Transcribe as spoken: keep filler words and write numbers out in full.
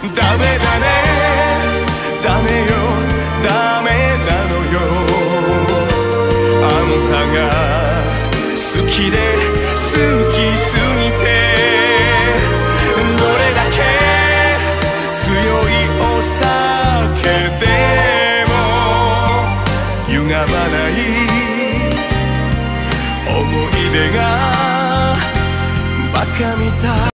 ダメだねダメよダメなのよあんたが好きで好きすぎてどれだけ強いお酒でも歪まない思い出がバカみたい